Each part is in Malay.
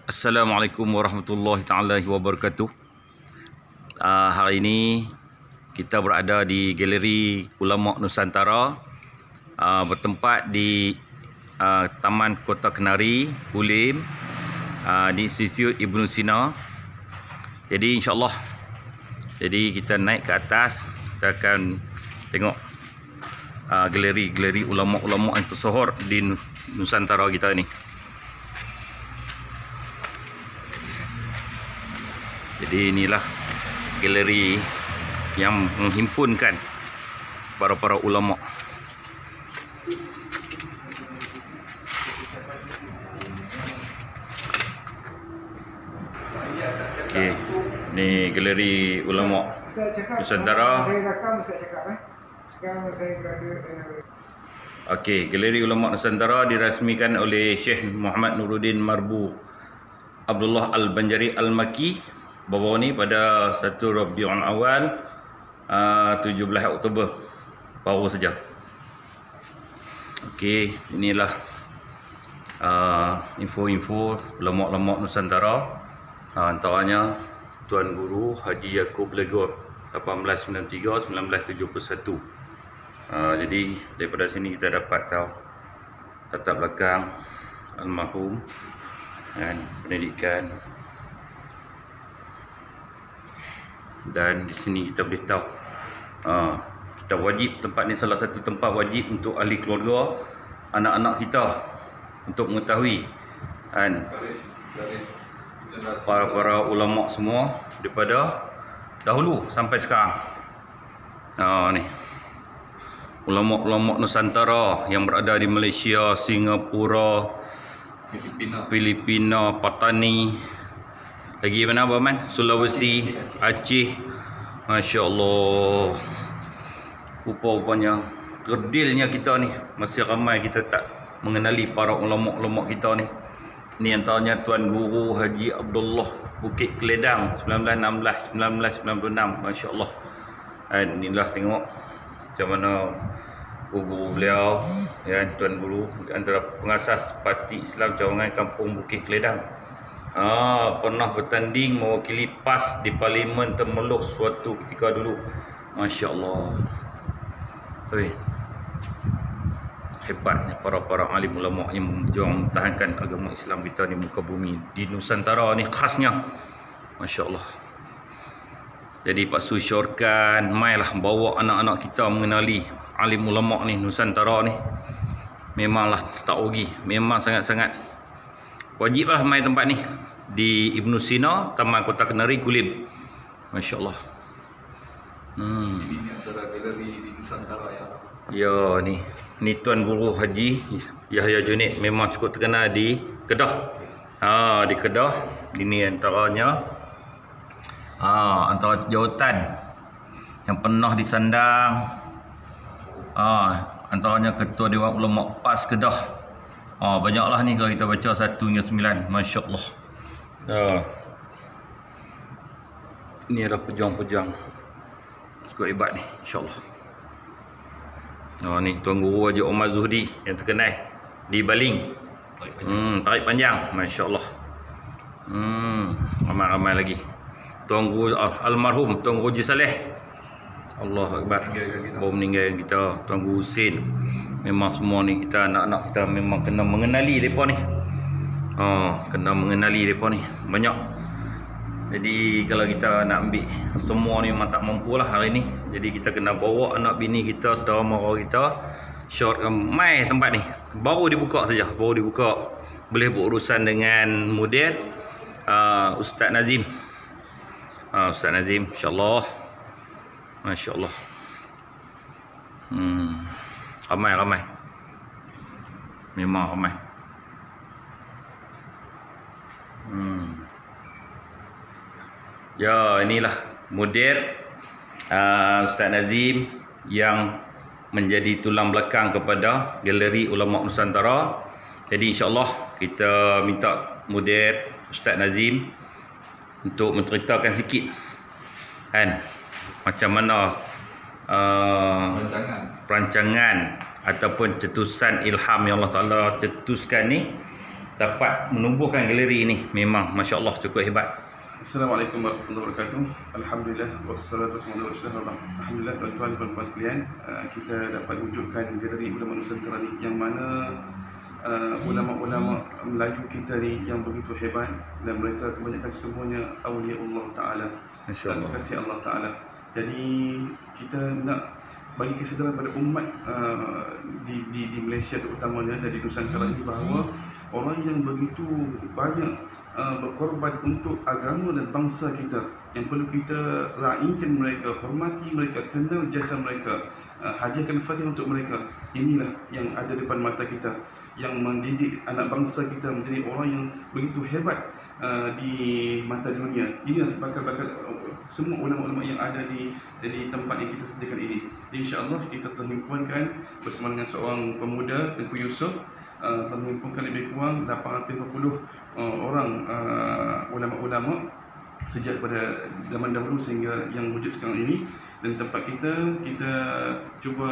Assalamualaikum warahmatullahi taala wabarakatuh. Hari ini kita berada di Galeri Ulama Nusantara, bertempat di Taman Kota Kenari, Kulim, di Institut Ibnu Sina. Jadi insya-Allah, jadi kita naik ke atas, kita akan tengok galeri ulama-ulama yang tersohor di Nusantara kita ni. Jadi inilah galeri yang menghimpunkan para ulama. Okey, ni galeri ulama Nusantara. Okey, galeri ulama Nusantara dirasmikan oleh Syekh Muhammad Nuruddin Marbu Abdullah Al-Banjari Al-Makki baru ni pada 1 Rabiul Awal 17 Oktober baru saja. Okey, inilah info-info ulama-ulama Nusantara. Antaranya Tuan Guru Haji Yaakob Legor 1893-1971. Jadi daripada sini kita dapat tahu latar belakang almarhum dan pendidikan. Dan di sini kita boleh tahu kita wajib, tempat ni salah satu tempat wajib untuk ahli keluarga, anak-anak kita, untuk mengetahui kan para ulama semua daripada dahulu sampai sekarang. Ni ulama-ulama Nusantara yang berada di Malaysia, Singapura, Filipina, Patani, lagi mana apa man? Sulawesi, Aceh. Masya Allah. Rupa-rupanya kerdilnya kita ni masih ramai kita tak mengenali para ulama-ulama kita ni. Ni antaranya Tuan Guru Haji Abdullah Bukit Keledang 1916-1996. Masya Allah. Dan inilah tengok macam mana guru beliau, ya, Tuan Guru antara pengasas Parti Islam Cawangan Kampung Bukit Keledang. Pernah bertanding mewakili PAS di Parlimen Temeloh suatu ketika dulu. Masya Allah. Hebatnya para alim ulama yang berjuang mempertahankan agama Islam kita di muka bumi, di Nusantara ni khasnya. Masya Allah. Jadi Pak Su syorkan, mailah bawa anak-anak kita mengenali alim ulama ni Nusantara ni. Memanglah tak rugi, memang sangat-sangat wajiblah mai tempat ni di Ibnu Sina, Taman Kota Kenari, Kulim. Masya Allah. Ini adalah galeri di Nusantara ya. Ya, ni Tuan Guru Haji Yahya Junid, memang cukup terkenal di Kedah. Di Kedah. Ini antaranya antara jawatan yang pernah disandang. Antaranya Ketua Dewan Ulama PAS Kedah. Banyaklah ni kalau kita baca 1 hingga 9. Masya Allah. Ini adalah pejuang-pejuang cukup hebat ni, insya-Allah. Ni Tuan Guru Haji Omar Zuhdi yang terkenal di Baling. Tarik panjang. Masya Allah. Ramai-ramai lagi. Tuan Guru almarhum Tuan Guru Haji Saleh, Allahu Akbar, baru meninggal kita. Tuan Guru Husin. Memang semua ni kita, anak-anak kita memang kena mengenali mereka ni. Kena mengenali mereka ni. Banyak. Jadi kalau kita nak ambil semua ni memang tak mampu lah hari ni. Jadi kita kena bawa anak bini kita, saudara mara kita, mai tempat ni. Baru dibuka saja, baru dibuka. Boleh berurusan dengan model Ustaz Nazim. Ustaz Nazim, insya-Allah. Masya Allah. Ramai. Memang ramai. Ya, inilah model Ustaz Nazim yang menjadi tulang belakang kepada Galeri Ulama Nusantara. Jadi insya-Allah kita minta model Ustaz Nazim untuk menceritakan sikit kan macam mana perancangan ataupun cetusan ilham yang Allah Ta'ala cetuskan ni dapat menubuhkan galeri ini. Memang masya-Allah cukup hebat. Assalamualaikum warahmatullahi wabarakatuh. Alhamdulillah wassalatu wassalamu ala rasulillah. Alhamdulillah tuan-tuan dan puan-puan sekalian, kita dapat wujudkan galeri ulama Nusantara ni yang mana ulama-ulama Melayu kita ni yang begitu hebat, dan mereka kebanyakan semuanya awliya Allah Taala. Masya-Allah. Kasih Allah Taala. Jadi kita nak bagi kesedaran pada umat di Malaysia terutamanya dan di Nusantara ini, bahawa orang yang begitu banyak berkorban untuk agama dan bangsa kita, yang perlu kita raikan mereka, hormati mereka, kenal jasa mereka, hadiahkan fatihah untuk mereka. Inilah yang ada depan mata kita, yang mendidik anak bangsa kita menjadi orang yang begitu hebat di mata dunia. Inilah bakal-bakal semua ulama-ulama yang ada di tempat yang kita sediakan ini. InsyaAllah kita telah himpunkan bersama dengan seorang pemuda, Tengku Yusof, telah mengumpulkan lebih kurang 850 orang ulama-ulama sejak pada zaman dahulu sehingga yang wujud sekarang ini. Dan tempat kita cuba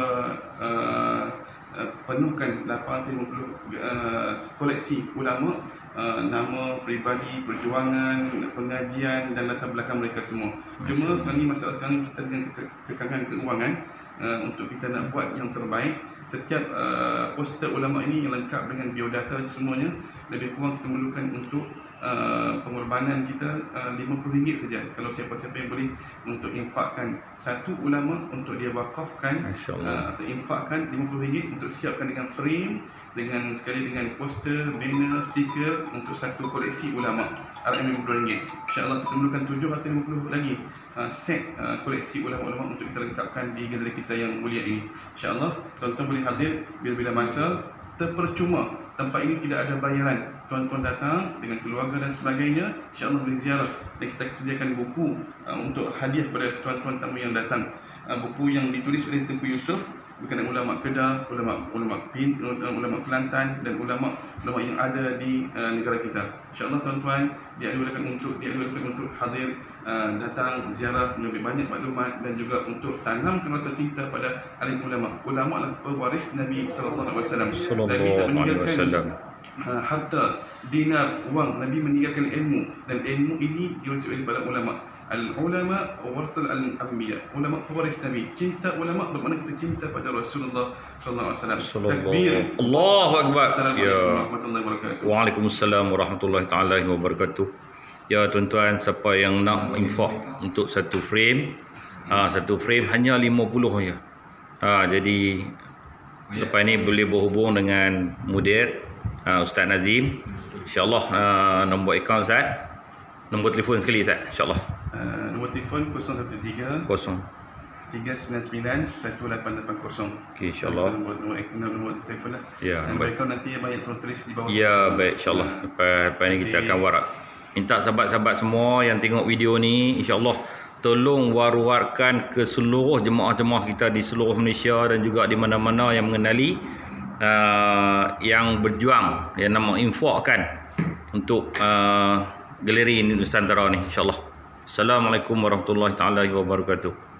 penuhkan 850 koleksi ulama, nama, peribadi, perjuangan, pengajian dan latar belakang mereka semua. Cuma sekarang ni, masalah sekarang ni kita dengan kekangan keuangan untuk kita nak buat yang terbaik. Setiap poster ulama ini yang lengkap dengan biodata semuanya, lebih kurang kita memerlukan untuk pengorbanan kita RM50 saja. Kalau siapa-siapa yang boleh untuk infakkan satu ulama untuk dia wakafkan atau infakkan RM50 untuk siapkan dengan frame, dengan sekali dengan poster, banner, stiker untuk satu koleksi ulama, RM50. InsyaAllah kita memerlukan 7 atau 50 lagi set koleksi ulama-ulama untuk kita lengkapkan di galeri kita yang mulia ini. InsyaAllah tuan-tuan boleh hadir bila-bila masa, terpercuma. Tempat ini tidak ada bayaran. Tuan-tuan datang dengan keluarga dan sebagainya, insyaAllah boleh ziarah. Dan kita sediakan buku untuk hadiah kepada tuan-tuan tamu yang datang. Buku yang ditulis oleh Tengku Yusof berkenaan ulama Kedah, ulama Kelantan dan ulama yang ada di negara kita. InsyaAllah tuan-tuan dianjurkan untuk hadir, datang ziarah, mengambil banyak maklumat dan juga untuk tanamkan rasa cinta pada alim ulama. Ulama adalah pewaris Nabi sallallahu alaihi wasallam. Dan kita meninggalkan harta, dinar, wang. Nabi meninggalkan ilmu, dan ilmu ini diwarisi oleh para ulama. Al-ulama warathul al-anbiya. Ulama pewaris Nabi. Cinta ulama bermakna kita cinta pada Rasulullah sallallahu alaihi wasallam. Takbir. Allahu akbar. Assalamualaikum warahmatullahi wabarakatuh. Waalaikumsalam warahmatullahi taala wabarakatuh. Ya tuan-tuan, siapa yang nak infak untuk satu frame, satu frame hanya 50 je. Jadi lepas ni boleh berhubung dengan mudir Ustaz Nazim. InsyaAllah nombor akaun Ustaz, nombor telefon sekali Ustaz, insyaAllah. Nombor telefon 013 399 1880. Okey, insyaAllah. Nombor telefon lah. Ya, dan mereka nanti banyak tulis di bawah. Ya, baik, insyaAllah. Lepas ni kita akan warak. Minta sahabat-sahabat semua yang tengok video ni, insyaAllah tolong war-warkan ke seluruh jemaah-jemaah kita di seluruh Malaysia dan juga di mana-mana yang mengenali yang berjuang, yang nak menginfakkan untuk galeri Nusantara ni, insyaAllah. Assalamualaikum warahmatullahi taala wabarakatuh.